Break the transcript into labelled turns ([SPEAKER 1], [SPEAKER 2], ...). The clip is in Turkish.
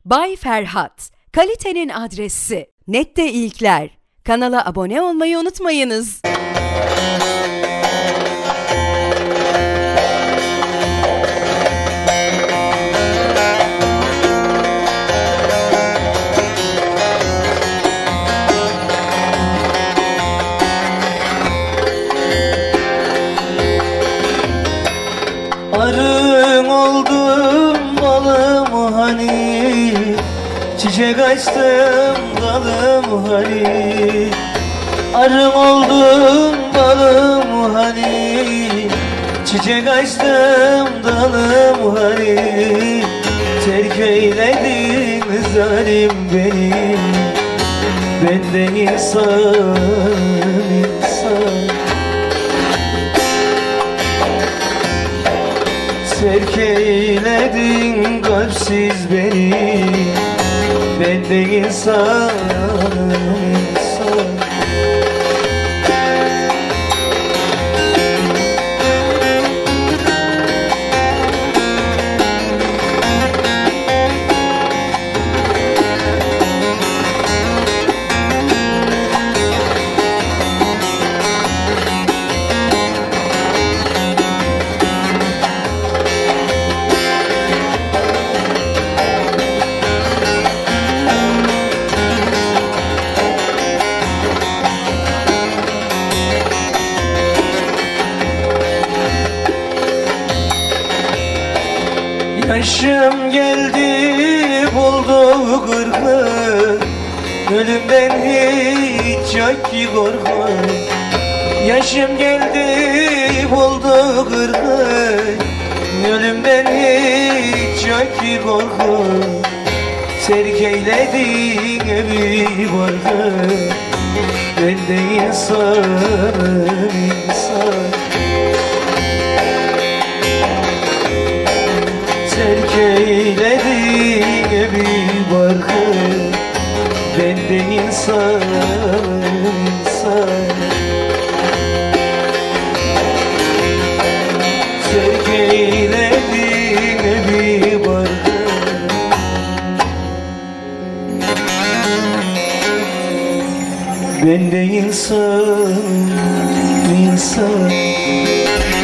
[SPEAKER 1] Bay Ferhat, kalitenin adresi. Nette ilkler. Kanala abone olmayı unutmayınız.
[SPEAKER 2] Arın oldum balım hani, çiçek açtım dalım hani. Arın oldum balım hani, çiçek açtım dalım hani. Terk eyledin zalim beni, benden insan. Terk eyledin kalpsiz beni, ben de insanım, insan. Yaşım geldi buldu kırkı, ölümden hiç yok ki korku. Yaşım geldi buldu kırkı, ölümden hiç yok ki korku. Terk eyledin evi barkı, ben de insanım, insan. Terk eyledin evi barkı, ben de insanım, insan. Terk eyledin evi barkı, ben de insanım, insan.